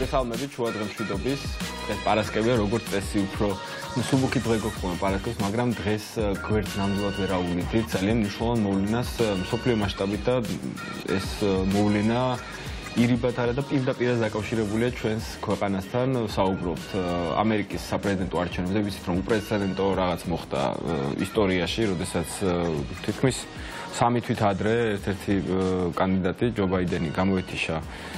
მოგესალმებით შუა დღემშვიდობის. დღეს პარასკევია, როგორც წესი, უფრო სუბუქი დღე გვქონდა პარასკევს, მაგრამ დღეს გვერდს ნამდვილად ვერ აუვლიდით. ძალიან მნიშვნელოვან მოვლენას მსოფლიო მასშტაბით და ეს მოვლენა ირიბად არა და პირდაპირ დაკავშირებულია ჩვენს ქვეყანასთან. საუბრობთ ამერიკის საპრეზიდენტო არჩევნებზე, ვიცით რომ უპრეცედენტო რაღაც მოხდა ისტორიაში, როდესაც თითქმის 3 თვით ადრე ერთ-ერთი კანდიდატი ჯო ბაიდენი გამოეთიშა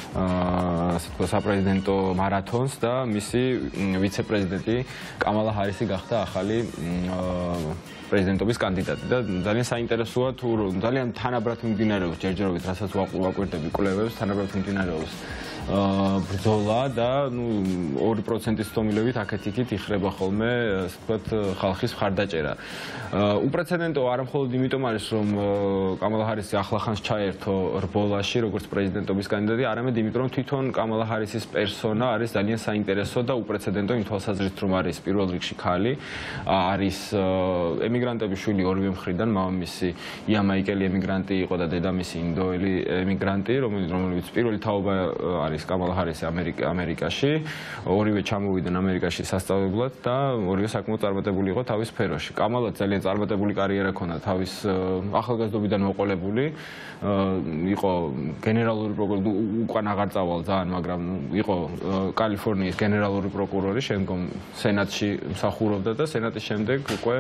საპრეზიდენტო მარათონს და მისი ვიცე-პრეზიდენტი კამალა ჰარისი გახდა ახალი პრეზიდენტობის კანდიდატი და ძალიან საინტერესოა თუ ძალიან თანაბრად მიმდინარეობს ჯერჯერობით, რასაც ვაკვირდები კვლევებს, თანაბრად მიმდინარეობს ბრძოლა და 2%-ის თომილებით აქეთ-იქით იხრება ხოლმე, ასე ვთქვათ, ხალხის მხარდაჭერა. უპრეცედენტო არა მხოლოდ იმიტომ არის, რომ კამალა ჰარისი ახლახანს ჩაერთო რბოლაში, როგორც პრეზიდენტობის კანდიდატი, არამედ იმიტომ, რომ თვითონ კამალა ჰარისის პერსონა არის ძალიან საინტერესო და უპრეცედენტო იმ თვალსაზრისით, რომ არის პირველ რიგში ქალი, არის ემიგრანტების შვილი ორივე მხრიდან, მამამისი იამაიკელი ემიგრანტი იყო და დედამისი ინდოელი ემიგრანტი, რომელიც პირველი თაობა არის კამალა ჰარისი ამერიკაში, ორივე ჩამოვიდნენ ამერიკაში სასწავლებლად და ორივე საკმაოდ წარმატებული იყო თავის სფეროში. კამალაც ძალიან წარმატებული კარიერა ჰქონდა თავის ახალგაზრდობიდან მოყოლებული, იყო გენერალური პროკურორი, უკან აღარ წავალ ძალიან, მაგრამ იყო კალიფორნიის გენერალური პროკურორი, შემდგომ სენატში მსახურობდა და სენატის შემდეგ უკვე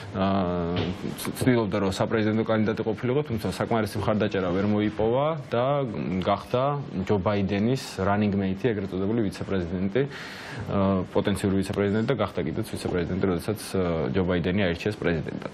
ცდილობდა რომ საპრეზიდენტო კანდიდატი ყოფილიყო, თუმცა საკმარისი მხარდაჭერა ვერ მოიპოვა და გახდა ჯო ბაიდენის running mate, ეგრეთ წოდებული ვიცე-პრეზიდენტი, პოტენციური ვიცე-პრეზიდენტი და გახდა კიდეც ვიცე-პრეზიდენტი, როდესაც ჯო ბაიდენი აირჩიეს პრეზიდენტად.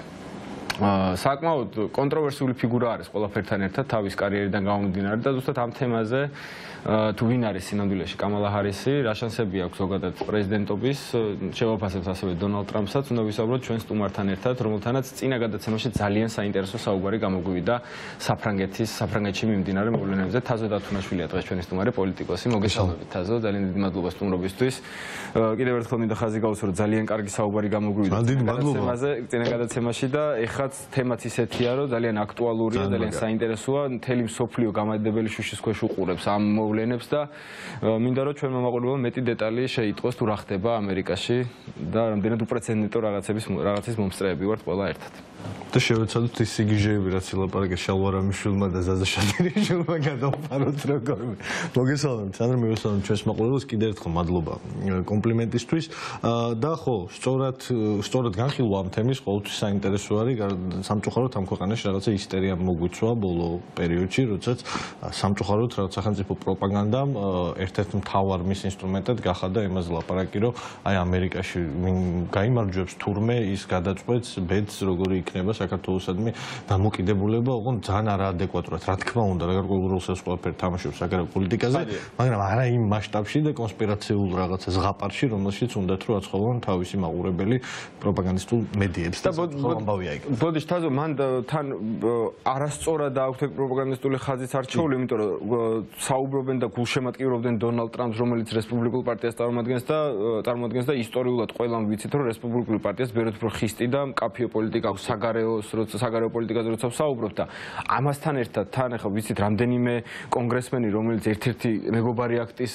საკმაოდ კონტროვერსიული ფიგურა არის ყველაფერთან ერთად თავის კარიერიდან გამომდინარე და ზუსტად ამ თემაზე თუ ვინ არის სინამდვილეში კამალა ჰარისი, რა შანსები აქვს ზოგადად პრეზიდენტობის, შევაფასებთ ასევე დონალდ ტრამპსაც, უნდა ვისაუბროთ ჩვენ სტუმართან ერთად, რომელთანაც წინა გადაცემაში ძალიან საინტერესო საუბარი გამოგვივიდა საფრანგეთში მიმდინარე მოვლენებზე. თაზო დათუნაშვილია დღეს ჩვენი სტუმარი, პოლიტიკოსი. მოგესალმებით თაზო, ძალიან დიდი მადლობა სტუმრობისთვის. კიდევ ერთხელ მინდა ხაზი გავუსვრო, ძალიან კარგი საუბარი გამოგვივიდა წინა გადაცემაში და ეხაც თემაც ისეთია, რომ ძალიან აქტუალურია, ძალიან საინტერესოა, მთელი მსოფლიო გამადიდებელი შუშის ქვეშ უყურებს ამ მოვლენებს და მინდა რომ ჩვენმა მაყურებელმა მეტი დეტალი შეიტყოს თუ რა ხდება ამერიკაში და რამდენად უპრეცედენტო რაღაცის მომსწრეები ვართ ყველა ერთად. და შევეცადოთ ის სიგიჟეები, რაც ილაპარაკეს შალვარამიშვილმა და ზაზა შადრიშვილმა გადავყაროთ როგორმე. მოგესალმებით, სანდრა, მოგესალმებით ჩვენს მაყურებელს, კიდევ ერთხელ მადლობა კომპლიმენტისთვის და ხო, სწორად განხილვა ამ თემის ყოველთვის საინტერესო არის, სამწუხაროდ ამ ქვეყანაში რაღაცა ისტერია მოგვიწვა ბოლო პერიოდში, როდესაც სამწუხაროდ რაღაც სახელმწიფო პროპაგანდამ ერთ-ერთ მთავარ მის ინსტრუმენტად გახადა იმაზე ლაპარაკი, რომ აი ამერიკაში გაიმარჯვებს თურმე ის გადაწყვეტს ბედს როგორი იქნება საქართველოსადმი დამოკიდებულება, ოღონდ ძალიან არაადეკვატურად, რა თქმა უნდა, გარკვეულ როლს ყველაფერი თამაშობს საგარეო პოლიტიკაზე, მაგრამ არა იმ მასშტაბში და კონსპირაციულ რაღაცა ზღაპარში, რომელშიც უნდათ რომ აცხობონ თავისი მაყურებელი პროპაგანდისტულ მედიებს და ამბავია იქ. ბოდიშ თაზო, მან თან არასწორად აქვს ეგ პროპაგანდისტული ხაზიც არჩეული, იმიტომ რომ საუბრობენ და გულშემატკივრობდნენ დონალდ ტრამპს, რომელიც რესპუბლიკურ პარტიას წარმოადგენს და ისტორიულად ყველამ ვიცით, რომ რესპუბლიკური პარტიას ბევრად უფრო ხისტი და მკაფიო პოლიტიკა აქვს საგარეო პოლიტიკაზე როცა ვსაუბრობთ და ამასთან ერთად თან ახლა ვიცით რამდენიმე კონგრესმენი, რომელიც ერთ-ერთი მეგობარი აქტის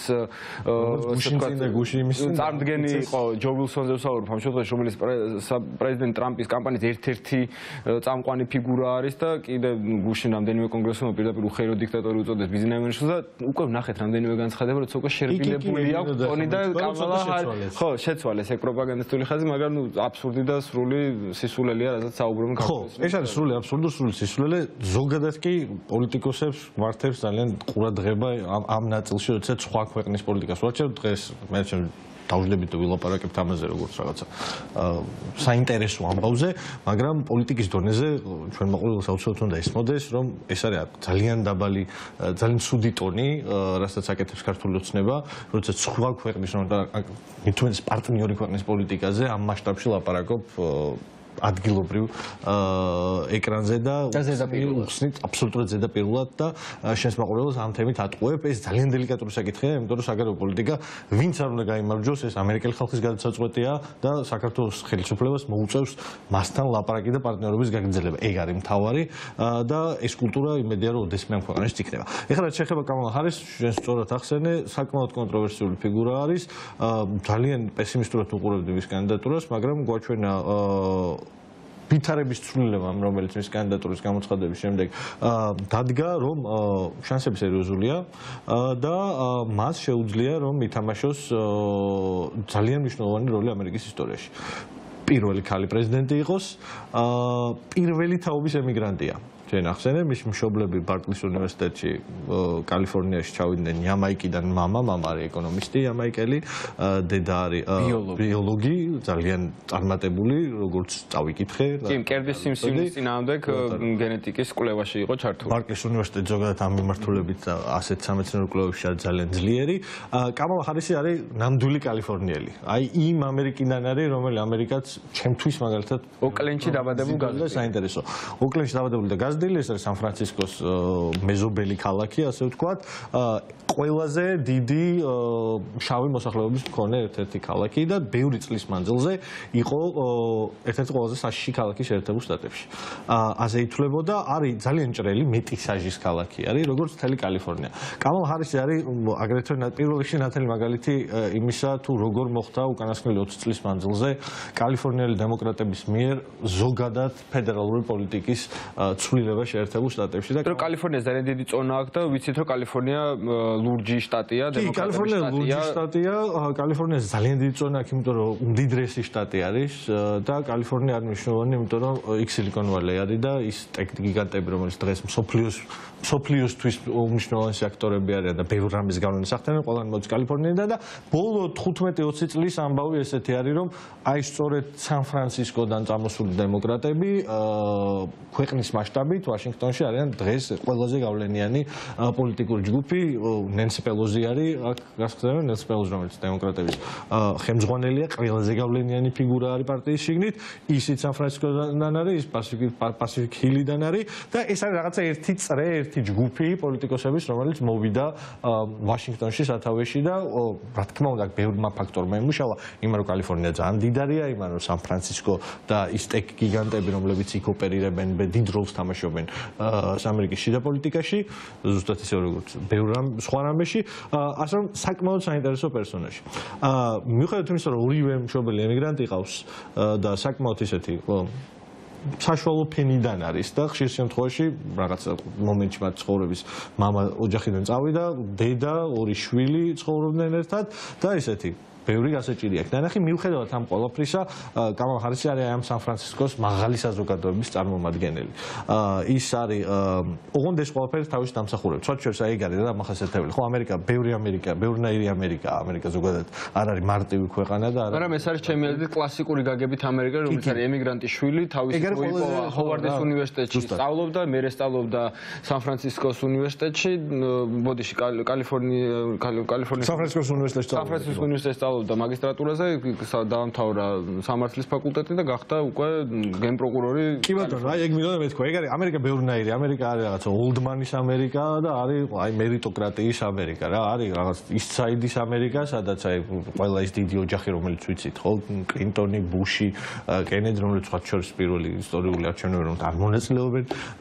წარმდგენი იყო ჯო ვილსონზე ვსაუბრობ ამ შემთხვევაში, რომელიც პრეზიდენტ ტრამპის კამპანიის ერთ-ერთი წამყვანი ფიგურა არის და კიდე გუშინ რამდენიმე კონგრესმენმა პირდაპირ უხეირო დიქტატორი უწოდეს ბიზნესმენს და უკვე ვნახეთ რამდენიმე განცხადება, როცა უკვე შერბილებული აქვს ტონი და კამალა ჰარისი ხო შეცვალეს ეგ პროპაგანდისტული ხაზი, მაგრამ აბსურდი და სრული სისულელია, რასაც საუბრობენ ხო, ეს არის სრული აბსურდი, სრული სისულელე, ზოგადად კი პოლიტიკოსებს მართებს ძალიან ყურადღება ამ ნაწილში, როდესაც სხვა ქვეყნის პოლიტიკას ვარჩევ, დღეს მე დავждებით და ვილაპარაკებთ ამაზე როგორც რაღაცა საინტერესო ამბავზე, მაგრამ პოლიტიკის დონეზე ჩვენ მაყურებელს აუცილებლად უნდა ესმოდეს, რომ ეს არის ძალიან დაბალი, ძალიან ცუდი ტონი, რასაც აკეთებს ქართული ოცნება, როდესაც სხვა ქვეყნის, თუნდაც პარტნიორი ქვეყნის პოლიტიკაზე ამ მასშტაბში ლაპარაკობ ადგილობრივ ეკრანზე და უხსნით აბსოლუტურად ზედაპირულად და შენს მაყურებელს ამ თემით ატყუებ. ეს ძალიან დელიკატური საკითხია, იმიტომ რომ საგარეო პოლიტიკა ვინც არ უნდა გაიმარჯვოს, ეს ამერიკელი ხალხის გადაწყვეტია და საქართველოს ხელისუფლებას მოუწევს მასთან ლაპარაკი და პარტნიორობის გაგრძელება. ეგ არის მთავარი და ეს კულტურა იმედია რომ ოდესმე ამ ქვეყანაში იქნება. ეხლა რაც შეეხება კამალა ჰარის, შენ სწორად ახსენე, საკმაოდ კონტროვერსიული ფიგურა არის. ძალიან პესიმისტურად უყურებდი მის კანდიდატურას, მაგრამ გვაჩვენა ვითარების ცვლილებამ, რომელიც მის კანდიდატურის გამოცხადების შემდეგ დადგა, რომ შანსები სერიოზულია და მას შეუძლია რომ ითამაშოს ძალიან მნიშვნელოვანი როლი ამერიკის ისტორიაში. პირველი ქალი პრეზიდენტი იყოს, პირველი თაობის ემიგრანტია. ჩვენ ახსენე, მის მშობლები ბარტლის უნივერსიტეტში კალიფორნიაში ჩავიდნენ იამაიკიდან, მამა არის ეკონომისტი იამაიკელი, დედა არის ბიოლოგი, ძალიან წარმატებული, როგორც წავიკითხე. კი, მკერდის სიმსივნის წინააღმდეგ გენეტიკის კვლევაში იყო ჩართული. ბარტლის უნივერსიტეტი ზოგადად ამ მიმართულებით ასეთ სამეცნიერო კვლევებში არის ძალიან ძლიერი. კამალა ჰარისი არის ნამდვილი კალიფორნიელი. აი იმ ამერიკიდან არის, რომელიც ამერიკაც ჩემთვის მაგალითად ოკლენდში დაბადებული გაზრდილი. საინტერესო. ოკლენდში დაბადებული და ეს არის სან-ფრანცისკოს მეზობელი ქალაქი, ასე ვთქვათ. ყველაზე დიდი შავი მოსახლეობის მქონე ერთ-ერთი ქალაქი და ბევრი წლის მანძილზე იყო ერთ-ერთი ყველაზე საშიში ქალაქი შეერთებულ შტატებში. ასე ითვლებოდა, არის ძალიან ჭრელი, მეტი საჟის ქალაქი არის, როგორც მთელი კალიფორნია. კამალა ჰარისი არის აგრეთვე პირველ რიგში ნათელი მაგალითი იმისა, თუ როგორ მოხდა უკანასკნელი 20 წლის მანძილზე კალიფორნიელი დემოკრატების მიერ ზოგადად ფედერალური პოლიტიკის ცვლილება შეერთებულ შტატებში და კალიფორნია ძალიან დიდი წონა აქვს და ვიცით რომ კალიფორნია ლურჯი შტატია, დემოკრატიული შტატია. კალიფორნიას ძალიან დიდი წონა აქვს, იმიტომ რომ უმდიდრესი შტატი არის და კალიფორნია არის მნიშვნელოვანი, იმიტომ რომ იქ სილიკონ ვალეი არის და ის ტექ გიგანტები, რომელიც დღეს მსოფლიოსთვის უმნიშვნელოვანესი აქტორები არიან და ბევრ რამის გავლენას ახდენენ, ყველანი მოდის კალიფორნიიდან და ბოლო 15-20 წლის ამბავი ესეთი არის, რომ აი სწორედ სან-ფრანცისკოდან წამოსული დემოკრატები ქვეყნის მასშტაბით ვაშინგტონში არიან დღეს ყველაზე გავლენიანი პოლიტიკური ჯგუფი. ნენსი პელოზი არის აქ გასაგებია, ნენსი პელოზი, რომელიც დემოკრატების ხელმძღვანელია, ყველაზე გავლენიანი ფიგურა არის პარტიის შიგნით. ისიც სან-ფრანცისკოდან არის, ის პასიფიკ ჰილიდან არის და ეს არის რაღაცა ერთი წრე, ერთი ჯგუფი პოლიტიკოსების, რომელიც მოვიდა ვაშინგტონში სათავეში და რა თქმა უნდა, ბევრმა ფაქტორმა იმუშავა, იმან რომ კალიფორნია ძალიან დიდარია, იმან რომ სან-ფრანცისკო და ის ტექ გიგანტები, რომლებიც იქ ოპერირებენ, დიდ როლს თამაშობენ ამერიკის შიდა პოლიტიკაში, ზუსტად ისე როგორც ბევრ სხვა რამეში, ასე რომ საკმაოდ საინტერესო პერსონაჟი. მიუხედავად იმისა, რომ ორივე მშობელი ემიგრანტი ყავს და საკმაოდ ისეთი საშუალო ფენიდან არის და ხშირ შემთხვევაში რაღაცა მომენტში მათ ცხოვრების მამა ოჯახიდან წავიდა, დედა, ორი შვილი ცხოვრობდნენ ერთად და ესეთი ბევრი გასაჭირი აქვს. ნახე, მიუხედავად ამ ყველაფრისა, კამალა ჰარისი არის ამ სან-ფრანცისკოს მაღალი საზოგადოების წარმომადგენელი. ის არის ოღონდ ეს ყველაფერი თავის დამსახურებს. სხვაჩვენს აი ეგ არის და მახასიათებელი. ხო, ბევრნაირი ამერიკა ზოგადად არ არის მარტივი ქვეყანა და მაგრამ ეს არის ჩემი აზრით კლასიკური გაგებით ამერიკა, რომელიც არის ემიგრანტის შვილი, თავისი მოიპოვა ჰოვარდის უნივერსიტეტში, სწავლობდა, მერე სწავლობდა სან-ფრანცისკოს უნივერსიტეტში, ბოდიში კალიფორნიის სან-ფრანცისკოს უნივერსიტეტში და მაგისტრატურაზე დაამთავრა სამართლის ფაკულტეტი და გახდა უკვე გენპროკურორი. კი ბატონო, აი ეგ მინდოდა მეთქვა. ეგ არის ამერიკა ბევრნაირი. ამერიკა არის რაღაცა ოლდმანის ამერიკა და არის აი მერიტოკრატიის ამერიკა რა. არის რაღაც ისცაიდის ამერიკა, სადაც აი ყველა ის დიდი ოჯახი, რომელიც ვიცით, ხო, კლინტონი, ბუში, კენედი, რომელიც სხვა შორის პირველი ისტორიული არჩევნები რომ არ მონაწილეობენ.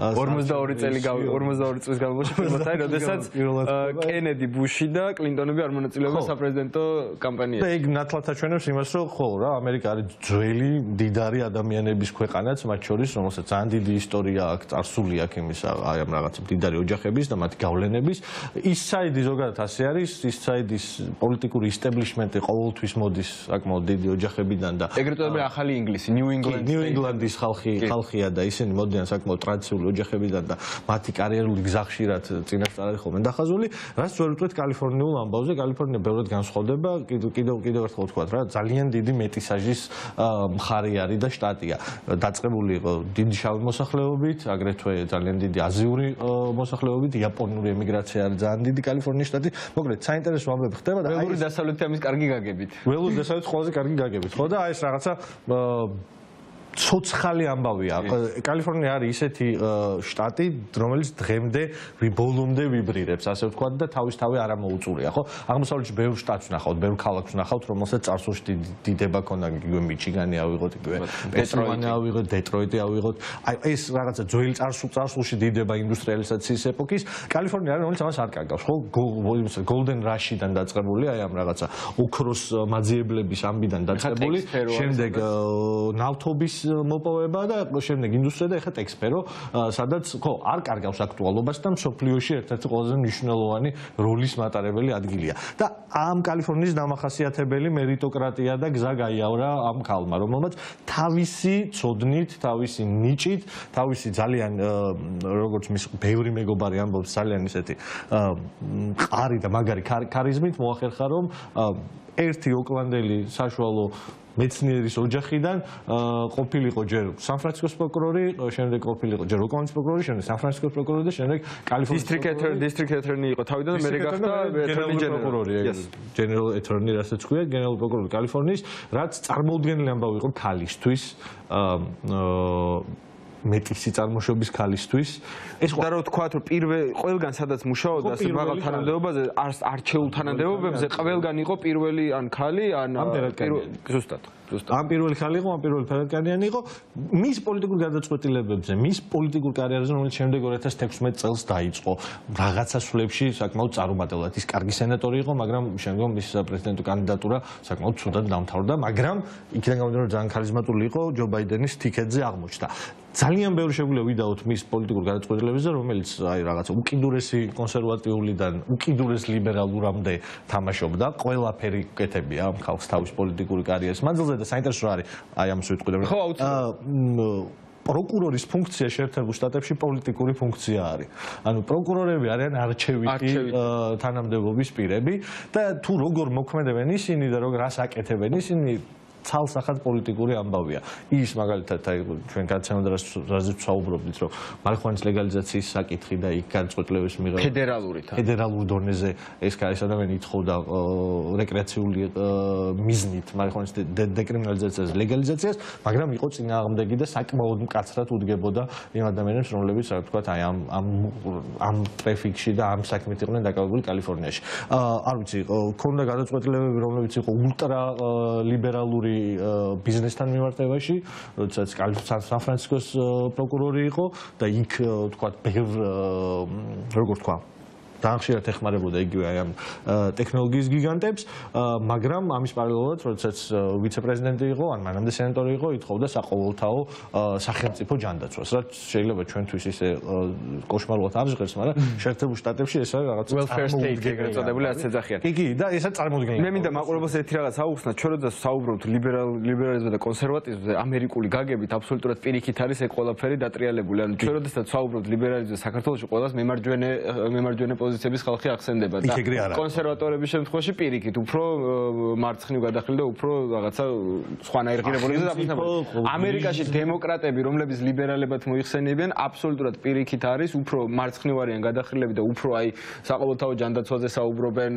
42 წლის განმავლობაში პირველად აი როდესაც კენედი, ბუში და კლინტონები არ მონაწილეობენ საპრეზიდენტო კამპანიაში. ეგ ნათლად აჩვენებს იმას, რომ ხო რა, ამერიკა არის ძველი, დიდარი ადამიანების ქვეყანაც, მათ შორის, რომელსაც ძალიან დიდი ისტორია აქვს, წარსული აქვს იმისა, აი ამ რაღაც დიდარი ოჯახების და მათი გავლენების. ის საიდი ზოგადად ასე არის, ის საიდის პოლიტიკური ისტაბლიშმენტი ყოველთვის მოდის საკმაოდ დიდი ოჯახებიდან და ეგრეთ წოდებული ახალი ინგლისი, ნიუ ინგლანდის ხალხია და ისინი მოდიან საკმაოდ ტრადიციული ოჯახებიდან და მათი კარიერული გზა ხშირად წინასწარ არის ხოლმე დახაზული. რაც ვერ ვიტყვით კალიფორნიულ ამბავზე, კალიფორნია ბევრად განსხვავდება, კიდევ ერთხელ ვთქვათ რა, ძალიან დიდი მეტისაჟის მხარე არის და შტატია. დაწყებული იყო დიდი შავი მოსახლეობით, აგრეთვე ძალიან დიდი აზიური მოსახლეობით, იაპონური ემიგრაცია არის ძალიან დიდი კალიფორნიის შტატი. მოკლედ, საინტერესო ამბები ხდება და ველური დასავლეთი ამის კარგი გაგებით. ველური დასავლეთი ყველაზე კარგი გაგებით, ხო და აი ეს რაღაცა ცოცხალი ამბავია. კალიფორნია არის ისეთი შტატი, რომელიც დღემდე ბოლომდე ვიბრირებს, ასე ვთქვათ და თავისთავად არ მოუწურია, ხო? აღმოსავლეთში ბევრ შტატს ვნახავთ, ბევრ ქალაქს ვნახავთ, რომელსაც წარსულში დიდება ქონდა, იგივე მიჩიგანი ავიღოთ, იგივე პენსილვანია ავიღოთ, დეტროიტი ავიღოთ. აი ეს რაღაცა ძველი წარსულში დიდება ინდუსტრიალიზაციის ეპოქის, კალიფორნია არის, რომელიც ამას არ კარგავს, ხო? Golden Rush-დან დაწყებული, აი ამ რაღაცა ოქროს მაძიებლების ამბიდან დაწყებული, შემდეგ ნავთობის მოპოვება და შემდეგ ინდუსტრია და ეხლა ტექსპერო, სადაც ხო არ კარგავს აქტუალობას და მსოფლიოში ერთ-ერთი ყველაზე მნიშვნელოვანი როლის მატარებელი ადგილია. და ამ კალიფორნიის დამახასიათებელი მერიტოკრატია და გზა გაიავრა ამ ქალმა, რომელმაც თავისი ცოდნით, თავისი ნიჭით, თავისი ძალიან როგორც მის ბევრი მეგობარი ამბობს, ძალიან ისეთი მყარი და მაგარი ქარიზმით მოახერხა, რომ ერთი ოკლანდელი საშუალო მეცნიერის ოჯახიდან ყოფილიყო ჯერ სან-ფრანცისკოს პროკურორი, შემდეგ ყოფილიყო ჯერ ოკლანდის პროკურორი, შემდეგ სან-ფრანცისკოს პროკურორი და შემდეგ კალიფორნიის district attorney იყო თავიდან და მე გახდა attorney general. General attorney, რასაც თქვია, გენერალური პროკურორი კალიფორნიის, რაც წარმოუდგენელი ამბავი იყო ქალისთვის, მეტისი წარმოშობის ქალისთვის. ეს და რო თქვა, რომ ყველგან სადაც მუშაობდა ასე მაღალ თანამდებობაზე, არჩეულ თანამდებობებზე ყველგან იყო პირველი ან ქალი, ან ზუსტად. ამ პირველი ხალი იყო, ამ პირველი ფერადკანიანი იყო მის პოლიტიკურ გადაწყვეტილებებზე, მის პოლიტიკურ კარიერაზე, რომელიც შემდეგ 2016 წელს დაიწყო. რაღაცა სულებში საკმაოდ წარუმატებლად ის კარგი სენატორი იყო, მაგრამ შემდგომ მის პრეზიდენტო კანდიდატურა საკმაოდ ცუდად დამთავრდა, მაგრამ იქიდან გამომდინარე ძალიან ქარიზმატული იყო ჯო ბაიდენის თიკეტზე აღმოჩნდა. ძალიან ბევრი შეგვიძლია ვიდაოთ მის პოლიტიკურ გადაწყვეტილებებზე, რომელიც აი რაღაცა უკიდურესი კონსერვატიულიდან უკიდურეს ლიბერალურამდე თამაშობდა. ყველაფერი კეთებია ამ ხალხს თავის პოლიტიკური კარიერის მანძილზე და საინტერესო არის აი ამას ვიტყვი. ხო, აუცილებლად. პროკურორის ფუნქცია შეერთებულ შტატებში პოლიტიკური ფუნქცია არის. ანუ პროკურორები არიან არჩევითი თანამდებობის პირები და თუ როგორ მოქმედებენ ისინი და როგორ რას აკეთებენ ისინი ცალსახად პოლიტიკური ამბავია. ის მაგალითად აი ჩვენ გადაცემდა რაზეც ვსაუბრობდით, რომ მარიხუანის ლეგალიზაციის საკითხი და იქ გადაწყვეტილების მიღება ფედერალურ დონეზე ეს ადამიანი ითხოვდა რეკრეაციული მიზნით მარიხუანის დეკრიმინალიზაციას, ლეგალიზაციას, მაგრამ იყო წინააღმდეგი და საკმაოდ მკაცრად უდგებოდა იმ ადამიანებს, რომლებიც რა ვთქვათ, აი ამ ტრეფიკში და ამ საქმით იყვნენ დაკავებული კალიფორნიაში. არ ვიცი, ქონდა გადაწყვეტილებები, რომლებიც იყო ულტრა ლიბერალური ბიზნესთან მიმართებაში, როდესაც სან-ფრანცისკოს პროკურორი იყო და იქ თქვა ბევრ როგორ თქვა ძალიან ხშირად ეხმარებოდა იგივე აი ამ ტექნოლოგიის გიგანტებს, მაგრამ ამის პარალელურად, როდესაც ვიცე-პრეზიდენტი იყო, ან მანამდე სენატორი იყო, ითხოვდა საყოველთაო სახელმწიფო ჯანდაცვას, რაც შეიძლება ჩვენთვის ისე კოშმარულად აღჟღერს, მაგრამ შეერთებულ შტატებში ეს არის რაღაც welfare state ეგრეთ წოდებული რაც ეძახიან. კი, და ესაც წარმოუდგენელი. მე მინდა მაყურებელს ერთი რაღაც აუხსნა, ჩვენ როდესაც საუბრობთ ლიბერალიზმზე და კონსერვატიზმზე, ამერიკული გაგებით აბსოლუტურად პირიქით არის ეგ ყველაფერი დატრიალებული. ანუ ჩვენ როდესაც საუბრობთ ლიბერალიზმზე საქართველოში ყველას მემარჯვენე პოზიციების ხალხი ახსენდება და კონსერვატორების შემთხვევაში პირიქით უფრო მარცხნივ გადახრილი და უფრო რაღაცა სხვანაირ ღირებულებებზე დაფუძნებული. ამერიკაში დემოკრატები, რომლებიც ლიბერალებად მოიხსენიებიან, აბსოლუტურად პირიქით არის, უფრო მარცხნივ არიან გადახრილები და უფრო აი საყოველთაო ჯანდაცვაზე საუბრობენ,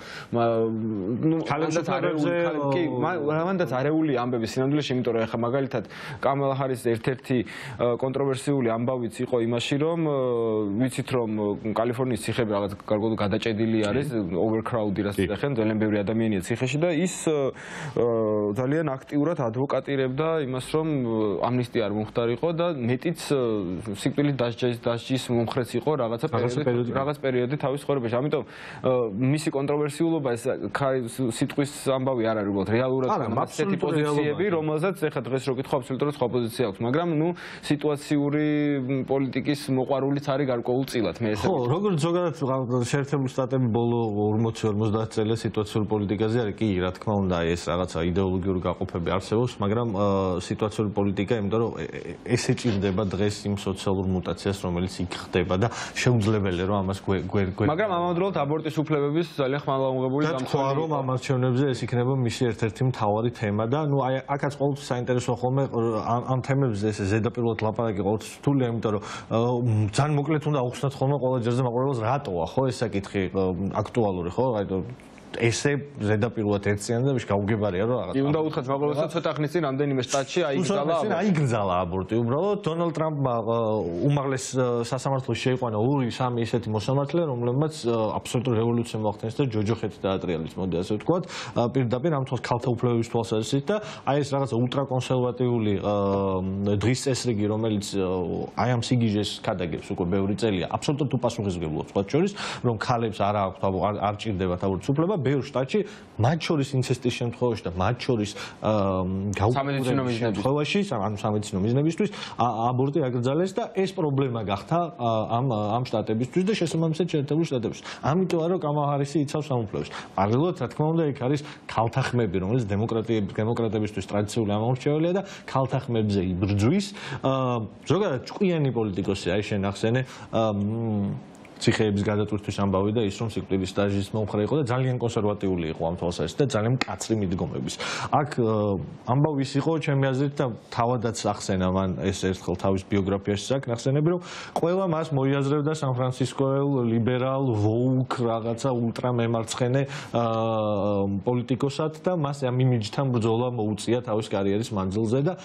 მანდაც არეული ამბები სინამდვილეში, იმიტომ რომ ეხლა მაგალითად კამალა ჰარისის ერთ-ერთი კონტროვერსიული ამბავიც იყო იმაში, რომ ვიცით რომ კალიფორნიის ციხეები რაღაც გარკვეულად გადაჭედილი არის, overcrowded რაც ეხენ, ძალიან ბევრი ადამიანია ციხეში და ის ძალიან აქტიურად ადვოკატირებდა იმას, რომ ამნისტია არ მომხდარიყო და მეტიც სიკვდილით დასჯის მომხრეც იყო რაღაც პერიოდი თავის ცხოვრებაში. ამიტომ მისი კონტროვერსიულობა ეს სიტყვის ამბავი არ არის უბრალოდ რეალურად ასეთი პოზიციები, რომელზეც ეხლა დღეს რო კითხო აბსოლუტურად სხვა პოზიცია აქვს, მაგრამ ნუ სიტუაციური პოლიტიკის მოყვარულიც არის გარკვეულწილად მე ესე. ხო, როგორც ზოგადად შეერთებული შტატები ბოლო 40-50 წელია სიტუაციური პოლიტიკაზე არის, კი, რა თქმა უნდა, ეს რაღაცა იდეოლოგიური გაყოფები არსებობს, მაგრამ სიტუაციური პოლიტიკა, იმიტომ რომ ეს ეჭირდება დღეს იმ სოციალურ მუტაციას, რომელიც იქ ხდება და შეუძლებელია რომ ამას მაგრამ ამავდროულად აბორტის უფლებების ძალიან ხმალაღმობილი დამცველი რომ ამ არჩევნებზე ეს იქნება მისი ერთ-ერთი მთავარი თემა და ნუ აი აქაც ყოველთვის საინტერესოა ხოლმე ამ თემებზე ეს ზედაპირულად ლაპარაკი ყოველთვის რთულია, იმიტომ რომ ძალიან მოკლედ უნდა აუხსნათ ხოლმე ყველა ჯერზე მაყურებელს რატოა ხო ეს საკითხი აქტუალური ხო? აი ესე ზედაპირულად ერთიანდება გაუგებარია რომ რაღაც. უნდა უთხრათ მაგალითად ცოტა ხნის წინ რამდენიმე შტატში აიგრძალა აბორტი. უბრალოდ დონალდ ტრამპმა უმაღლეს სასამართლოში შეიყვანა 2-3 ისეთი მოსამართლე, რომლებმაც აბსოლუტური რევოლუცია მოახდენს და ჯოჯოხეთი დაატრიალეს, მოდი ასე ვთქვათ. პირდაპირ ამ თვალს ქალთა უფლებების თვალსაზრისით და აი ეს რაღაც ულტრაკონსერვატიული დღის წესრიგი, რომელიც აი ამ სიგიჟეს ქადაგებს უკვე ბევრი წელია, აბსოლუტურად უპასუხისმგებლობს სხვა შორის, რომ ქალებს არ აქვს, არ ჭირდებათ აბორტის უფლება, ბევრ შტატში, მათ შორის ინცესტის შემთხვევაში და მათ შორის სამედიცინო შემთხვევაში, ანუ სამედიცინო მიზნებისთვის აბორტი აკრძალეს და ეს პრობლემა გახდა ამ შტატებისთვის და შესაბამისად შეერთებულ შტატებში. ამიტომ არა კამალა ჰარისი იცავს ამ უფლებებს. პარალელურად, რა თქმა უნდა, იქ არის ქალთა ხმები, რომელიც დემოკრატებისთვის ტრადიციული ამორჩეულია და ქალთა ხმებზე იბრძვის. ზოგადად ჭკვიანი პოლიტიკოსი აი შენ ახსენე ციხეების გადატვირთვის ამბავი და ის რომ სიკვდილის სტაჟის მომხრე იყო და ძალიან კონსერვატიული იყო ამ თვალსაზრისით და ძალიან მკაცრი მიდგომების. აქ ამბავი ის იყო ჩემი აზრით და თავადაც ახსენა მან ეს ერთხელ თავის ბიოგრაფიაში აქ ახსენები რომ ყველა მას მოიაზრებდა სან-ფრანცისკოელ ლიბერალ ვოუკ რაღაცა ულტრა მემარცხენე პოლიტიკოსად და მას ამ იმიჯთან ბრძოლა მოუწია თავის კარიერის მანძილზე და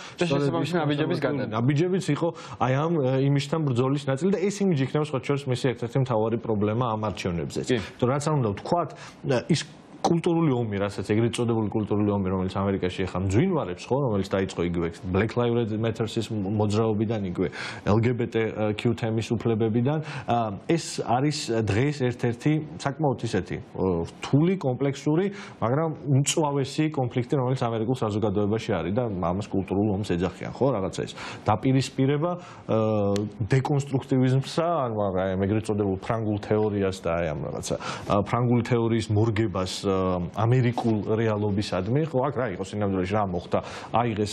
აბიჯებიც იყო აი ამ იმიჯთან ბრძოლის ნაწილი და ეს იმიჯი იქნება სხვა შორის მისი ერთ-ერთი მთავარი პრობლემა ამ არჩევნებზე. იმიტომ რაც არ უნდა ვთქვათ, ის კულტურული ომი, რასაც ეგრეთ წოდებული კულტურული ომი, რომელიც ამერიკაში ახლა მძვინვარებს, ხო, რომელიც დაიწყო იგივე Black Lives Matter-ის მოძრაობიდან, იგივე LGBTQ თემის უფლებებიდან, ეს არის დღეს ერთ-ერთი საკმაოდ ისეთი რთული, კომპლექსური, მაგრამ მწვავესი კონფლიქტი, რომელიც ამერიკულ საზოგადოებაში არის და ამას კულტურულ ომს ეძახიან, ხო, რაღაცა ის დაპირისპირება დეკონსტრუქტივიზმსა, ანუ ეგრეთ წოდებულ ფრანგულ თეორიას და აი ამ რაღაცა ფრანგული თეორიის მორგებას ამერიკულ რეალობისადმი, ხო, აქ რა იყო სინამდვილეში რა მოხდა? აიღეს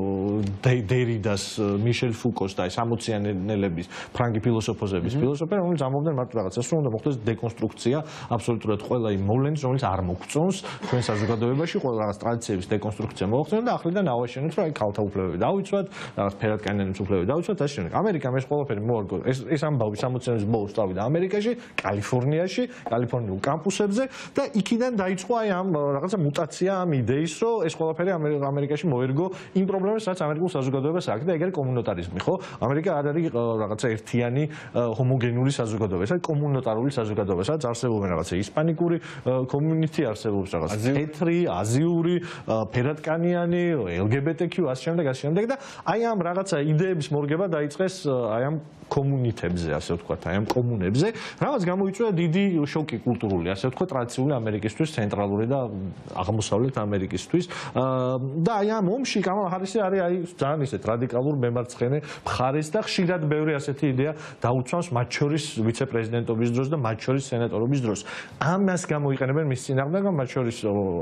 დერიდას, მიშელ ფუკოს და 60-იანელების ფრანგი ფილოსოფოსების ფილოსოფია, რომელიც ამბობდნენ მარტო რაღაცას, რომ უნდა მოხდეს დეკონსტრუქცია, აბსოლუტურად ყველა იმ მოვლენის, რომელიც არ მოგწონს ჩვენ საზოგადოებაში, ყველა რაღაც ტრადიციების დეკონსტრუქცია მოახდინოთ და ახლიდან ავაშენოთ, რომ აი ქალთა უფლებები დავიცვათ, რაღაც ფერადკანიანების უფლებები დავიცვათ, ასე შემდეგ. ამერიკამ ეს ყველაფერი მოერგო. ეს ამბავი 60-იანების ბოლოს წავიდა ამერიკაში, კალიფორნიაში, კალიფორნიულ კამპუსებზე და იქიდან დაიწყო აი ამ რაღაცა მუტაცია ამ იდეის, რომ ეს ყველაფერი ამერიკაში მოერგო იმ პრობლემებს, რაც ამერიკულ საზოგადოებას აქვს და ეგ არის კომუნიტარიზმი, ხო? ამერიკა არ არის რაღაცა ერთიანი ჰომოგენური საზოგადოება, ეს არის კომუნიტარული საზოგადოება, სადაც არსებობენ რაღაცა ისპანიკური კომუნიტი, არსებობს რაღაცა თეთრი, აზიური, ფერადკანიანი, LGBTQ ასე შემდეგ და აი ამ რაღაცა იდეების მორგება დაიწყეს აი ამ კომუნიტებზე, ასე ვთქვათ, აი ამ კომუნებზე, რაღაც გამოიწვია დიდი შოკი კულტურული, ასე ვთქვათ, ტრადიციული ამერიკისთვის, ცენტრალური და აღმოსავლეთ ამერიკისთვის. და აი ამ ომში კამალა ჰარისი არის აი ძალიან ისეთ რადიკალურ მემარცხენე მხარეს და ხშირად ბევრი ასეთი იდეა დაუცვამს მათ შორის ვიცე-პრეზიდენტობის დროს და მათ შორის სენატორობის დროს. ამას გამოიყენებენ მის წინააღმდეგ, მათ შორის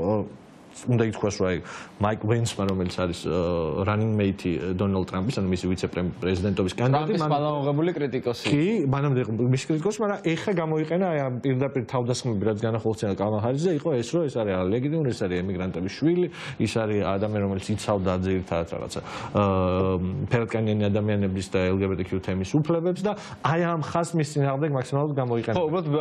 უნდა ითქვას, რომ აი მაიკ ვენსმა, რომელიც არის running mate დონალდ ტრამპის, ანუ მისი ვიცე-პრეზიდენტობის კანდიდატი, ტრამპის მალაუღებული კრიტიკოსი. კი, მანამდე მისი კრიტიკოსი, მაგრამ ეხა გამოიყენა აი ამ პირდაპირ თავდასხმები, რაც განახორციელა კამალა ჰარისზე, იყო ეს, რომ ეს არის ლეგიტიმური, ეს არის ემიგრანტების შვილი, ის არის ადამიანი, რომელიც იცავდა ძირითადად რაღაცა ფერადკანიანი ადამიანების და LGBTQ თემის უფლებებს და აი ამ ხაზს მის წინააღმდეგ მაქსიმალურად გამოიყენა. ხო, უბრალოდ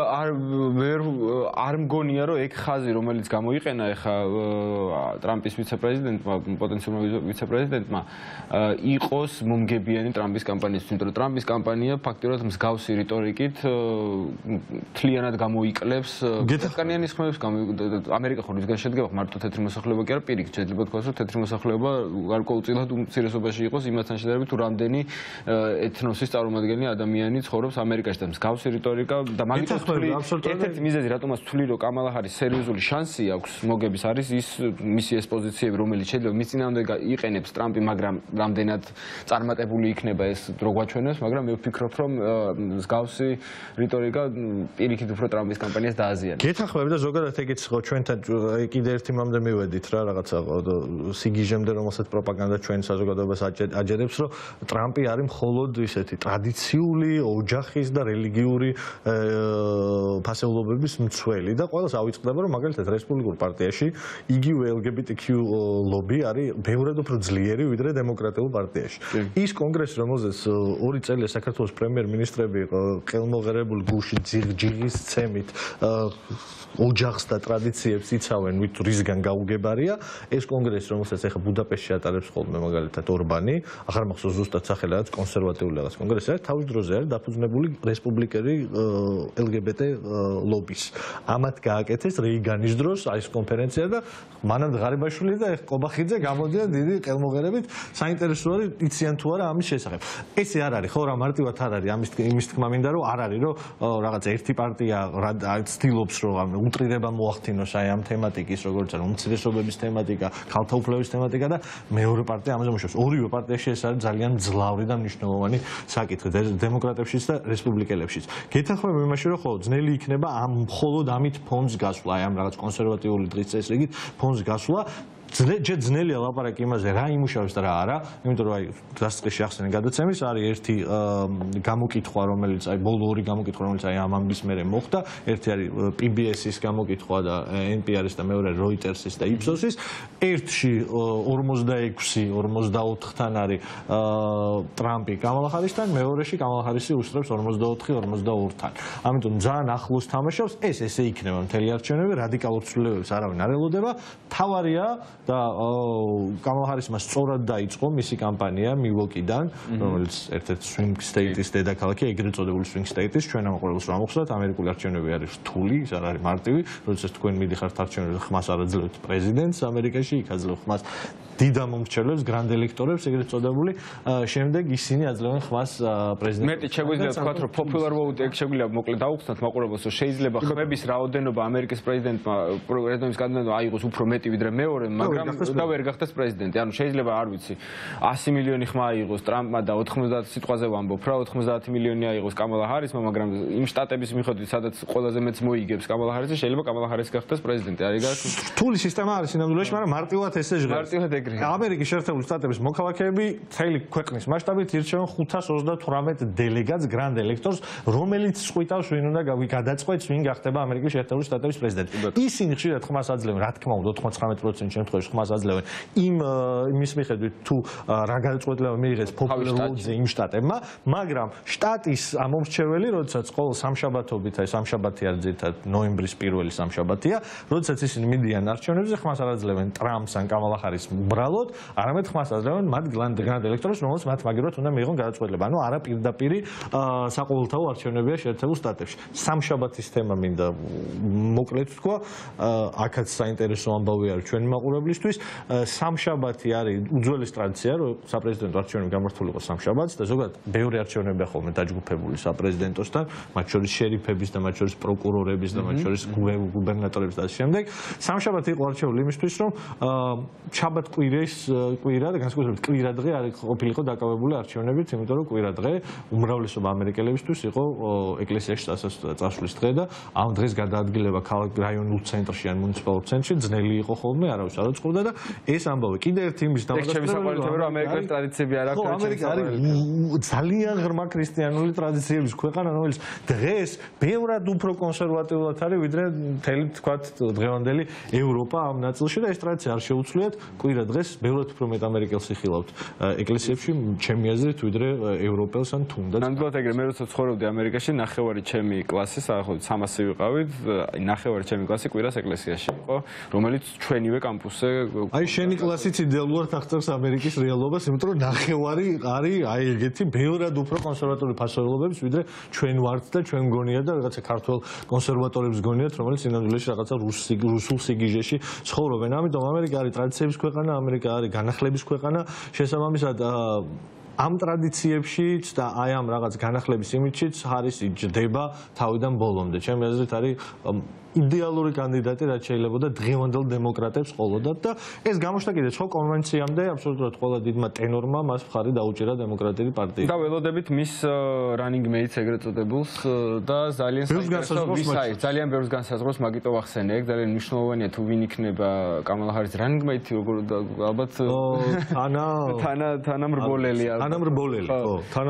არ მგონია, რომ ეგ ხაზი, რომელიც გამოიყენა ეხა ტრამპის ვიცე-პრეზიდენტმა, პოტენციალურ ვიცე-პრეზიდენტმა იყოს მომგებიანი ტრამპის კამპანიისთვის, იმიტომ რომ ტრამპის კამპანია ფაქტობრივად მსგავსი რიტორიკით თლიანად გამოიკლებს ფერადკანიანის ხმებს, ამერიკა ხო ისგან შედგება მარტო თეთრი მოსახლეობა კი არა, პირიქით შეიძლება თქვას, რომ თეთრი მოსახლეობა გარკვეულწილად უმცირესობაში იყოს იმასთან შედარებით, თუ რამდენი ეთნოსის წარმომადგენელი ადამიანი ცხოვრობს ამერიკაში და მსგავსი რიტორიკა და მაგიტომაც ერთ-ერთი მიზეზი, რატომაც ვთვლი, რომ კამალა ჰარის სერიოზული შანსი აქვს მოგების არის ის მისი ეს პოზიციები, რომელიც შეიძლება მის წინააღმდეგ იყენებს ტრამპი, მაგრამ რამდენად წარმატებული იქნება ეს დრო გვაჩვენებს, მაგრამ მე ვფიქრობ, რომ მსგავსი რიტორიკა პირიქით უფრო ტრამპის კამპანიას დააზიანებს. გეთანხმები და ზოგადად ეგეც ხო ჩვენთან კიდე ერთი მამდე მივედით რა რაღაცა სიგიჟემდე, რომელსაც პროპაგანდა ჩვენ საზოგადოებას აჯერებს, რომ ტრამპი არის მხოლოდ ისეთი ტრადიციული ოჯახის და რელიგიური ფასეულობების მცველი და ყველას ავიწყდება, რომ მაგალითად რესპუბლიკურ პარტიაში იგივე LGBTQ ლობი არის ბევრად უფრო ძლიერი ვიდრე დემოკრატიულ პარტიაში. ის კონგრესი, რომელზეც 2 წელია საქართველოს პრემიერ-მინისტრები ყელმოღერებული გუში ჯიღის ცემით ოჯახს და ტრადიციებს იცავენ, რისგან გაუგებარია, ეს კონგრესი, რომელსაც ახლა ბუდაპეშტში ატარებს ხოლმე მაგალითად ორბანი, ახლა მახსოვს ზუსტად სახელი რაღაც კონსერვატიული რაღაც კონგრესი არის, თავის დროზე არის დაფუძნებული რესპუბლიკელი LGBT ლობის. ამათ გააკეთეს რეიგანის დროს აი ეს კონფერენცია და მანამდე ღარიბაშვილი და ყობახიძე გამოდიან დიდი ყელმოღერებით, საინტერესო არის იციან თუ არა ამის შესახებ. ესე არ არის, ხო რა მარტივად არ არის იმის თქმა მინდა რომ არ არის რომ რაღაც ერთი პარტია ცდილობს რომ უტრირება მოახდინოს აი ამ თემატიკის როგორც არის უმცირესობების თემატიკა, ქალთა უფლებების თემატიკა და მეორე პარტია ამაზე მუშაობს. ორივე პარტიაში ეს არის ძალიან ძლავრი და მნიშვნელოვანი საკითხი დემოკრატებშიც და რესპუბლიკელებშიც. გეთანხმება იმაში რომ ხო ძნელი იქნება ამ მხოლოდ ამით ფონდს გასვლა, აი ამ რაღაც კონსერვატიული დღის წესრიგით ფონდს გასვლა. ძნელია ლაპარაკი იმაზე რა იმუშავებს და რა არა, იმიტომ რომ აი დასაწყისში ახსენე გადაცემის არის ერთი გამოკითხვა, რომელიც აი ბოლო 2 გამოკითხვა, რომელიც აი ამ ამბის მერე მოხდა, ერთი არის PBS-ის გამოკითხვა და NPR-ის და მეორე Reuters-ის და Ipsos-ის. ერთში 46-24-თან არის ტრამპი კამალა ჰარისთან, მეორეში კამალა ჰარისი უსწრებს 44-22-თან. ამიტომ ძალიან ახლოს თამაშობს, ესე იქნება მთელი არჩევნები, რადიკალურ ცვლილებებს არავინ არ ელოდება. თავარია და კამალა ჰარისმა სწორად დაიწყო მისი კამპანია მილვოკიდან, რომელიც ერთ-ერთი swing state-ის დედაქალაქია, ეგრეთ წოდებული swing state-ის, ჩვენ ამაყურებელს რა მოხსნათ, ამერიკული არჩევნები არის რთული, ის არ არის მარტივი, როდესაც თქვენ მიდიხართ არჩევნებზე, ხმას არ აძლევთ პრეზიდენტს ამერიკაში, იქ აძლევთ ხმას დიდ ამომრჩევლებს, გრანდ ელექტორებს, ეგრეთ წოდებული, შემდეგ ისინი აძლევენ ხმას პრეზიდენტს. მეტი შეგვიძლია თქვათ, რომ popular vote ეგ შეგვიძლია მოკლედ დაუხსნათ მაყურებელს, რომ შეიძლება ხმების რაოდენობა ამერიკის პრეზიდენტის კანდიდატმა აიღოს უფრო მეტი ვიდრე მეორე, მაგრამ და ვერ გახდეს პრეზიდენტი. ანუ შეიძლება არ ვიცი 100 მილიონი ხმა აიღოს ტრამპმა და 90 სიტყვაზე ვამბობ რა 90 მილიონი აიღოს კამალა ჰარისმა, მაგრამ იმ შტატების მიხედვით სადაც ყველაზე მეც მოიგებს კამალა ჰარისი, შეიძლება კამალა ჰარისი გახდეს პრეზიდენტი. არის გასული რთული სისტემა არის სინამდვილეში, მაგრამ მარტივად ესე ჟღერს. მარტივად ეგრეა. ამერიკის შეერთებული შტატების მოქალაქეები მთელი ქვეყნის მასშტაბით ირჩევენ 538 დელეგატს გრანდ ელექტორს, რომელიც წყვიტავს ვინ უნდა გადაწყვეტს ვინ გახდება ამერიკის შეერთებული შტატების პრეზიდენტი. ისინი ხშირად ხმას აძლევენ, რა თქმა უნდა 99% შემთხვევაში ხმას აძლევენ იმის მიხედვით თუ რა გადაწყვეტილება მიიღეს popular vote-ზე იმ შტატებმა, მაგრამ შტატის ამომრჩეველი, როდესაც ყოველ სამშაბათობით, აი სამშაბათი არის ძირითადად ნოემბრის პირველი სამშაბათია, როდესაც ისინი მიდიან არჩევნებზე, ხმას არ აძლევენ ტრამპს ან კამალა ჰარისს უბრალოდ, არამედ ხმას აძლევენ მათ გრანდ ელექტორებს, რომელსაც მათ მაგივრად უნდა მიიღონ გადაწყვეტილება. ანუ არა პირდაპირი საყოველთაო არჩევნებია შეერთებულ შტატებში. სამშაბათის თემა მინდა მოკლედ თქვა, აქაც საინტერესო ამბავი არის ჩვენი მაყურებლისთვის. სამშაბათი არის უძველესი ტრადიცია, რომ საპრეზიდენტო არჩევნები გამართულიყო სამშაბათს და ზოგადად ბევრი არჩევნებია ხოლმე დაჯგუფებული საპრეზიდენტოსთან, მათ შორის შერიფების და მათ შორის პროკურორების და მათ შორის გუბერნატორების და ამ შემდეგ. სამშაბათი იყო არჩეული იმისთვის, რომ შაბათ-კვირას კვირა და განსაკუთრებით კვირადღე არის ყოფილიყო დაკავებული არჩევნებით, იმიტომ რომ კვირადღე უმრავლესობა ამერიკელებისთვის იყო ეკლესიაში წასვლის დღე და ამ დღეს გადაადგილება ქალაქ რაიონულ ცენტრში ან მუნიციპალურ ცენტრში ძნელი იყო ხოლმე, არავის არ უწყობდა და ეს ამბავი კიდევ ერთი იმის დამოკიდებულებაა, რომ ამერიკაში ტრადიციები არ აქვს. ამერიკა არის ძალიან ღრმა ქრისტიანული ტრადიციების ქვეყანა, რომელიც დღეს ბევრად უფრო კონსერვატიულად არის ვიდრე მთელი თქვათ დღევანდელი ევროპა ამ ნაწილში და ეს ტრადიცია არ შეუცვლიათ. კვირა დღეს ბევრად უფრო მეტ ამერიკელს იხილავთ ეკლესიებში, ჩემი აზრით, ვიდრე ევროპელს ან თუნდაც. ნამდვილად ეგრე, მე როცა ცხოვრობდი ამერიკაში, ნახევარი ჩემი კლასის, ახლა 300 ვიყავით, ნახევარი ჩემი კლასი კვირას ეკლესიაში იყო, რომელიც ჩვენივე კამპუსზე. აი შენი კლასიც იდეალურად აღწერს ამერიკის რეალობას, იმიტომ რომ ნახევარი არის აი ეგეთი ბევრად უფრო კონსერვატიული ფასეულობების, ვიდრე ჩვენ ვართ და ჩვენ გონია და რაღაცა ქართველ კონსერვატორებს გონიათ, რომელიც სინამდვილეში რაღაცა რუსულ სიგიჟეში ცხოვრობენ. ამიტომ ამერიკა არის ტრადიციების ქვეყანა, ამერიკა არის განახლების ქვეყანა, შესაბამისად ამ ტრადიციებშიც და აი ამ რაღაც განახლების იმიჯშიც ჰარისი ჯდება თავიდან ბოლომდე. ჩემი აზრით არის იდეალური კანდიდატი, რაც შეიძლება და დღევანდელ დემოკრატებს ყოლოდათ და ეს გამოჩნდა კიდე სხვა კონვენციამდე აბსოლუტურად ყველა დიდმა ტენორმა მას მხარი დაუჭირა დემოკრატიული პარტიით. და ველოდებით მის running mates ეგრეთ წოდებულს და ძალიან ძალიან ბევრს განსაზღვროს, მაგიტო ვახსენე, ეგ ძალიან მნიშვნელოვანია თუ ვინ იქნება კამალა ჰარის running mate, ალბათ თანამრბოლელი,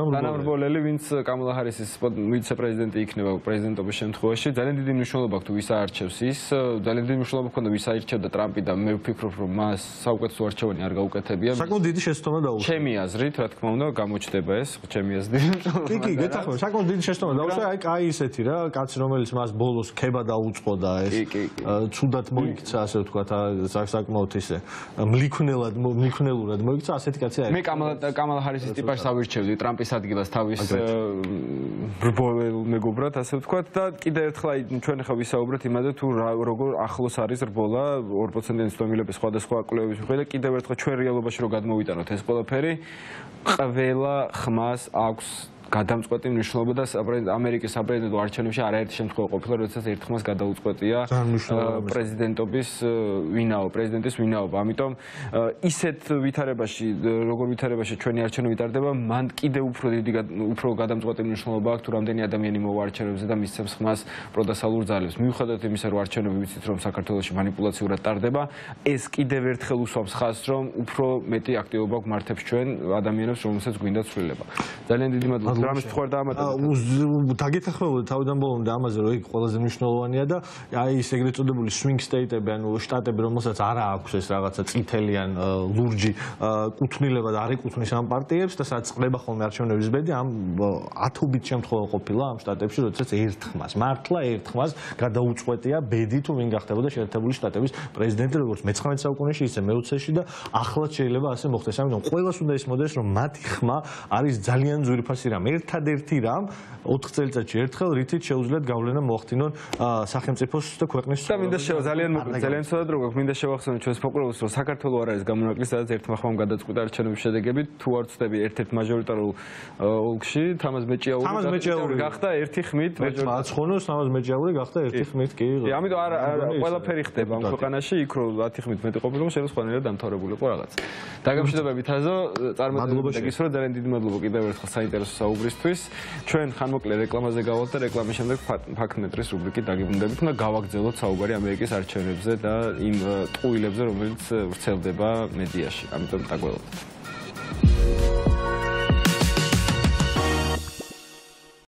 თანამრბოლელი, ვინც კამალა ჰარისის ვიცე-პრეზიდენტი იქნება პრეზიდენტობის შემთხვევაში, ძალიან დიდი მნიშვნელობა აქვს თუ ვის არჩევს ის ძალიან დიდი მნიშვნელობა ჰქონდა ვის აირჩევდა ტრამპი და მე ვფიქრობ რომ მას საუკეთესო არჩევანი არ გაუკეთებია. საკმაოდ დიდი შეცდომა დაუშვა. ჩემი აზრით, რა თქმა უნდა, გამოჩნდება ეს, ჩემი აზრით. კი, გეთახმები, საკმაოდ დიდი შეცდომა დაუშვა, აი კაი ისეთი რა, კაცი რომელიც მას ბოლოს ქება დაუწყო და ეს ცუდად მოიქცა, ასე ვთქვათ, საკმაოდ ისე მლიქნელურად მოიქცა, ასეთი კაცი არის. მე კამალა ჰარისის ტიპას ავირჩევდი ტრამპის ადგილას თავის ბრბოელ მეგობრად, ასე ვთქვათ და კიდევ ერთხელ ჩვენ ხა ვისაუბრეთ იმაზე თუ როგორ ახლოს არის რბოლა 2%-იანი ცდომილების სხვადასხვა კვლევების მიხედვით და კიდევ ერთხელ ჩვენ რეალობაში რო გადმოვიტანოთ ეს ყველაფერი ყველა ხმას აქვს გადამწყვეტი მნიშვნელობა და ამერიკის საპრეზიდენტო არჩევნებში არაერთი შემთხვევა ყოფილა, როდესაც ერთ ხმას გადაუწყვეტია პრეზიდენტობის პრეზიდენტის ვინაობა. ამიტომ ისეთ ვითარებაში, როგორ ვითარებაში ჩვენი არჩევნები ვითარდება, მან კიდევ უფრო გადამწყვეტი მნიშვნელობა აქვს თუ რამდენი ადამიანი მოვა არჩევნებზე და მისცემს ხმას პროდასალურ ძალებს. მიუხედავად იმისა, რომ არჩევნები ვიცით, რომ საქართველოში манипуляციურად ტარდება, ეს კიდევ ერთხელ უსვამს ხაზს, რომ უფრო მეტი აქტივობა გვმართებს ჩვენ ადამიანებს, რომელსაც გვინდა ცვლილება. ძალიან დიდი მადლობა. რამის თქვა დაგეთახმებოდი თავიდან ბოლომდე ამაზე რომ იქ ყველაზე მნიშვნელოვანია და აი ეს ეგრეთ წოდებული swing state-ები ანუ შტატები რომელსაც არ აქვს ეს რაღაცა წითელი ან ლურჯი კუთვნილება და არ ეკუთვნის ამ პარტიებს და სადაც ყდება ხოლმე არჩევნების ბედი ამ ათობით შემთხვევა ყოფილა ამ შტატებში როდესაც ერთხმას მართლა ერთხმას გადაუწყვეტია ბედი თუ ვინ გახდებოდა შეერთებული შტატების პრეზიდენტი როგორც მე-19 საუკუნეში ისე მე-20-ში და ახლაც შეიძლება ასე მოხდეს ამიტომ ყველას უნდა ისმოდეს რომ მათი ხმა არის ძალიან ძვირფასი რამ ერთადერთი რამ 4 წელიწადში ერთხელ რითიც შეუძლიათ გავლენა მოახდინონ სახელმწიფოს და ქვეყნის და მინდა ძალიან ცუდად რო გვაქვს მინდა შევახსენოთ ჩვენს მოკვლევებს რომ საქართველო არ არის გამონაკლისი სადაც ერთმა ხმამ გადაწყვიტა არჩევნების შედეგები თუ არ ვწდები ერთ-ერთ მაჟორიტარულ ოლქში თამაზ მეჭიაური გახდა ერთი ხმით მაცხონოს თამაზ მეჭიაური გახდა ერთი ხმით კი ამიტომ ყველაფერი ხდება ამ ქვეყანაში იქ რო 10 ხმით მეტი ყოფილიყო შეიძლება სხვანაირად დამთავრებულიყო რაღაც დაგამშვიდობებით აზო წარმატებები გისურვო ძალიან დიდი მადლობა კიდევ ერთხელ საინტერესო საუბრისთვის ჩვენ ხანმოკლე რეკლამაზე გავალთ და რეკლამის შემდეგ ფაქტ-მეტრის რუბრიკით დაგიბრუნდებით და გავაგრძელოთ საუბარი ამერიკის არჩევნებზე და იმ ტყუილებზე, რომელიც ვრცელდება მედიაში. ამიტომ დაგველოდეთ.